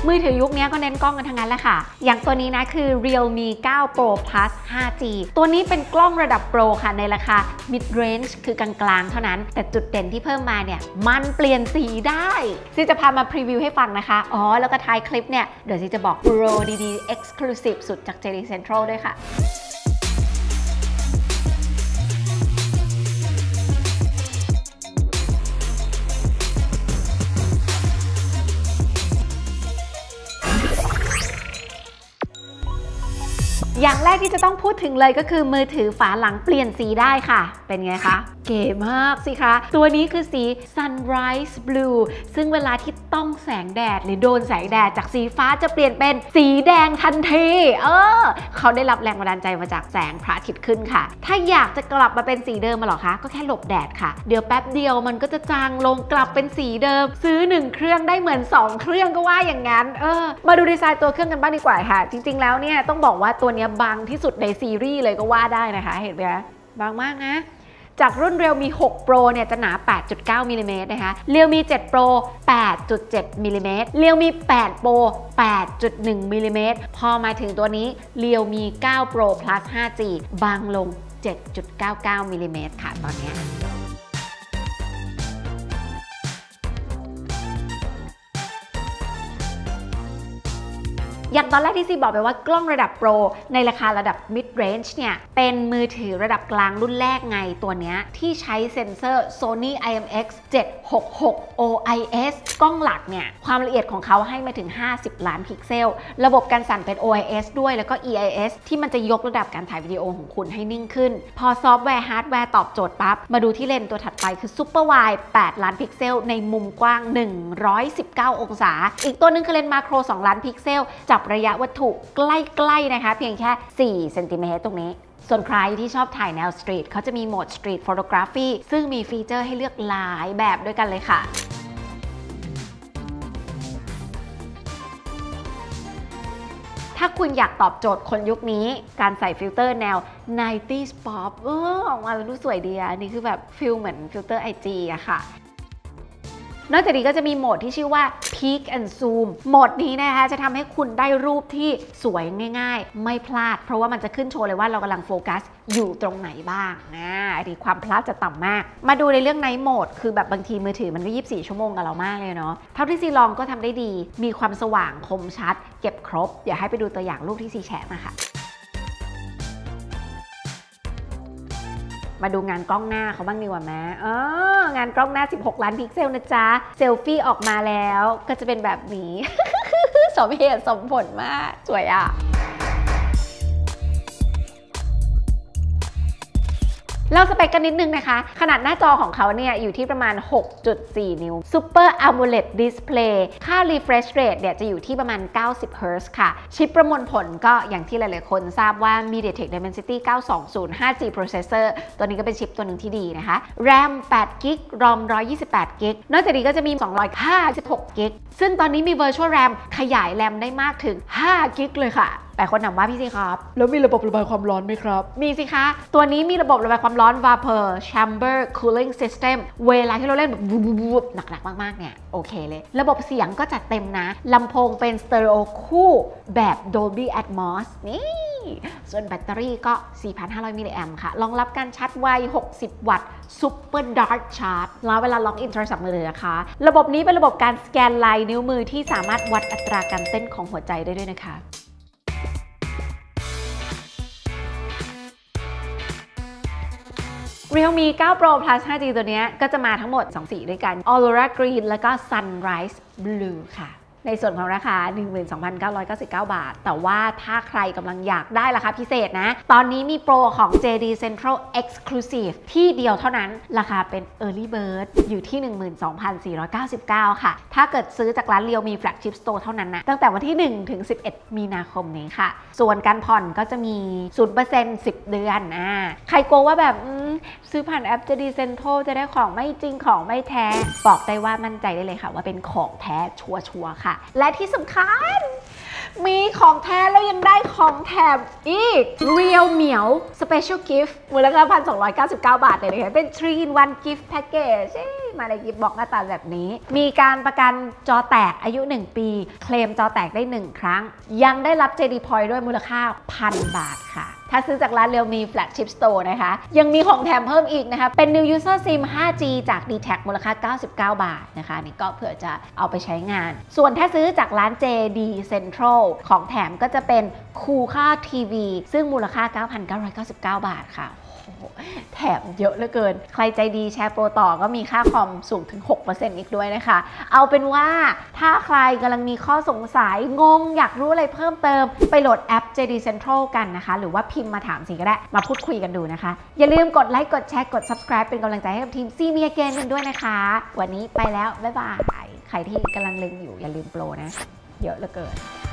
มือถือยุคนี้ก็เน้นกล้องกันทั้งนั้นแหละค่ะอย่างตัวนี้นะคือ Realme 9 Pro Plus 5G ตัวนี้เป็นกล้องระดับโปรค่ะในราคา mid range คือกลางๆเท่านั้นแต่จุดเด่นที่เพิ่มมาเนี่ยมันเปลี่ยนสีได้ซีจะพามาพรีวิวให้ฟังนะคะแล้วก็ท้ายคลิปเนี่ยเดี๋ยวซีจะบอกโปรดี Exclusive สุดจาก JD Central ด้วยค่ะอย่างแรกที่จะต้องพูดถึงเลยก็คือมือถือฝาหลังเปลี่ยนสีได้ค่ะเป็นไงคะเก๋มากสิคะตัวนี้คือสี Sunrise Blue ซึ่งเวลาที่ต้องแสงแดดหรือโดนแสงแดดจากสีฟ้าจะเปลี่ยนเป็นสีแดงทันทีเขาได้รับแรงบันดาลใจมาจากแสงพระอาทิตย์ขึ้นค่ะถ้าอยากจะกลับมาเป็นสีเดิมมาหรอคะก็แค่หลบแดดค่ะเดี๋ยวแป๊บเดียวมันก็จะจางลงกลับเป็นสีเดิมซื้อ1เครื่องได้เหมือน2เครื่องก็ว่าอย่างนั้นมาดูดีไซน์ตัวเครื่องกันบ้างดีกว่าค่ะจริงๆแล้วเนี่ยต้องบอกว่าตัวนี้บางที่สุดในซีรีส์เลยก็ว่าได้นะคะเห็นไหมบางมากนะจากรุ่น Realme 6 Pro เนี่ยจะหนา 8.9 มิลลิเมตรนะคะ Realme 7 Pro 8.7 มิลลิเมตร Realme 8 Pro 8.1 มิลลิเมตรพอมาถึงตัวนี้ Realme 9 Pro Plus 5G บางลง 7.99 มิลลิเมตรค่ะตอนนี้อย่างตอนแรกที่ซีบอกไปว่ากล้องระดับโปรในราคาระดับ mid range เนี่ยเป็นมือถือระดับกลางรุ่นแรกไงตัวเนี้ยที่ใช้เซ็นเซอร์ Sony IMX 766 OIS กล้องหลักเนี่ยความละเอียดของเขาให้มาถึง50ล้านพิกเซลระบบการสั่นเป็น OIS ด้วยแล้วก็ EIS ที่มันจะยกระดับการถ่ายวิดีโอของคุณให้นิ่งขึ้นพอซอฟต์แวร์ฮาร์ดแวร์ตอบโจทย์ปั๊บมาดูที่เลนส์ตัวถัดไปคือ Super Wide 8ล้านพิกเซลในมุมกว้าง119องศาอีกตัวนึงคือเลนส์มาโคร2ล้านพิกเซลจับระยะวัตถุใกล้ๆนะคะเพียงแค่4เซนติเมตรตรงนี้ส่วนใครที่ชอบถ่ายแนวสตรีทเขาจะมีโหมดสตรีทโฟโตกราฟีซึ่งมีฟีเจอร์ให้เลือกหลายแบบด้วยกันเลยค่ะถ้าคุณอยากตอบโจทย์คนยุคนี้การใส่ฟิลเตอร์แนว 90s pop ออกมาแล้วดูสวยดีอ่ะนี่คือแบบฟิลเหมือนฟิลเตอร์ IG อะค่ะนอกจากนี้ก็จะมีโหมดที่ชื่อว่า Peak and Zoom โหมดนี้นะคะจะทำให้คุณได้รูปที่สวยง่ายๆไม่พลาดเพราะว่ามันจะขึ้นโชว์เลยว่าเรากำลังโฟกัสอยู่ตรงไหนบ้างดีความพลาดจะต่ำมากมาดูในเรื่อง Night Mode คือแบบบางทีมือถือมันก็24ชั่วโมงกับเรามากเลยเนาะเท่าที่ซีลองก็ทำได้ดีมีความสว่างคมชัดเก็บครบเดี๋ยวให้ไปดูตัวอย่างรูปที่ซีแชร์นะคะมาดูงานกล้องหน้าเขาบ้างดีกว่าไหมงานกล้องหน้า16ล้านพิกเซลนะจ๊ะเซลฟี่ออกมาแล้วก็จะเป็นแบบนี้ สมเหตุสมผลมากสวยอ่ะเราสเปคกันนิดนึงนะคะขนาดหน้าจอของเขาเนี่ยอยู่ที่ประมาณ 6.4 นิ้ว Super AMOLED Display ค่า Refresh Rate เนี่ยจะอยู่ที่ประมาณ90 Hz ค่ะชิปประมวลผลก็อย่างที่หลายๆคนทราบว่า MediaTek Dimensity 920 5G Processor ตัวนี้ก็เป็นชิปตัวหนึ่งที่ดีนะคะ RAM 8 GB ROM 128 GB นอกจากนี้ก็จะมี256 GB ซึ่งตอนนี้มี Virtual RAM ขยาย RAM ได้มากถึง5 GB เลยค่ะแต่คนถามว่าพี่ซีครับแล้วมีระบบระบายความร้อนไหมครับมีสิคะตัวนี้มีระบบระบายความร้อน Vapor Chamber Cooling System เวลาที่เราเล่นแบบวูบหนักๆมากๆเนี่ยโอเคเลยระบบเสียงก็จัดเต็มนะลำโพงเป็นสเตอริโอคู่แบบ Dolby Atmos นี่ส่วนแบตเตอรี่ก็ 4,500 มิลลิแอมป์ค่ะรองรับการชาร์จไว60 วัตต์ Super Dark Charge แล้วเวลาล็อกอินโทรศัพท์มือถือนะคะระบบนี้เป็นระบบการสแกนลายนิ้วมือที่สามารถวัดอัตราการเต้นของหัวใจได้ด้วยนะคะRealme 9 Pro Plus 5G ตัวนี้ก็จะมาทั้งหมด2สีด้วยกัน Aurora Green แล้วก็ Sunrise Blue ค่ะในส่วนของราคา 12,999 บาทแต่ว่าถ้าใครกำลังอยากได้ราคาพิเศษนะตอนนี้มีโปรของ JD Central Exclusive ที่เดียวเท่านั้นราคาเป็น Early Bird อยู่ที่ 12,499 ค่ะถ้าเกิดซื้อจากร้าน Realme Flagship Store เท่านั้นนะตั้งแต่วันที่1ถึง11 มีนาคมนี้ค่ะส่วนการผ่อนก็จะมี 0% 10 เดือนใครกลัวว่าแบบซื้อผ่านแอป JD Central จะได้ของไม่จริงของไม่แท้บอกได้ว่ามั่นใจได้เลยค่ะว่าเป็นของแท้ชัวร์ๆค่ะและที่สำคัญมีของแท้แล้วยังได้ของแถมอีก Real เหมียว Special Gift มูลค่า 1,299 บาทเลยนะคะเป็น 3-in-1 Gift Package มาในกิฟต์บ็อกซ์หน้าตาแบบนี้มีการประกันจอแตกอายุ1 ปีเคลมจอแตกได้1 ครั้งยังได้รับ JD Point ด้วยมูลค่า 1,000 บาทค่ะถ้าซื้อจากร้าน Realme Flagship Store นะคะยังมีของแถมเพิ่มอีกนะคะเป็น New User SIM 5G จาก DTAC มูลค่า99 บาทนะคะนี่ก็เผื่อจะเอาไปใช้งานส่วนถ้าซื้อจากร้าน JD Central ของแถมก็จะเป็น Kuka TV ซึ่งมูลค่า 9,999 บาทค่ะแถมเยอะเหลือเกินใครใจดีแชร์โปรต่อก็มีค่าคอมสูงถึง 6% อีกด้วยนะคะเอาเป็นว่าถ้าใครกำลังมีข้อสงสัยงงอยากรู้อะไรเพิ่มเติมไปโหลดแอป JD Central กันนะคะหรือว่าพิมพ์มาถามสิก็ได้มาพูดคุยกันดูนะคะอย่าลืมกดไลค์กดแชร์กด Subscribe เป็นกำลังใจให้กับทีม See Me Again กันด้วยนะคะวันนี้ไปแล้วบ๊ายบายใครที่กำลังเล็งอยู่อย่าลืมโปรนะเยอะเหลือเกิน